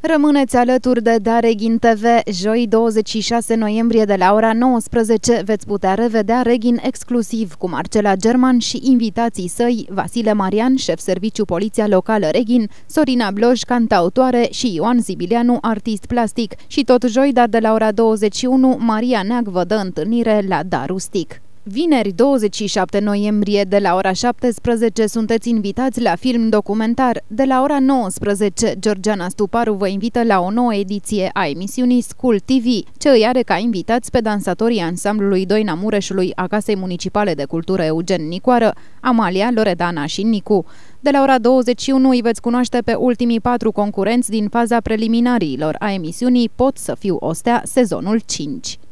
Rămâneți alături de Dareghin TV. Joi 26 noiembrie de la ora 19 veți putea revedea Reghin exclusiv cu Marcela German și invitații săi Vasile Marian, șef serviciu Poliția Locală Reghin, Sorina Bloj, cantautoare și Ioan Zibilianu, artist plastic. Și tot joi, dar de la ora 21, Maria Neag vă dă întâlnire la Da Rustic. Vineri 27 noiembrie de la ora 17 sunteți invitați la film documentar. De la ora 19, Georgiana Stuparu vă invită la o nouă ediție a emisiunii School TV, ce îi are ca invitați pe dansatorii ansamblului Doina Mureșului a Casei Municipale de Cultură Eugen Nicoară, Amalia, Loredana și Nicu. De la ora 21 îi veți cunoaște pe ultimii 4 concurenți din faza preliminariilor a emisiunii Pot să fiu Ostea, sezonul 5.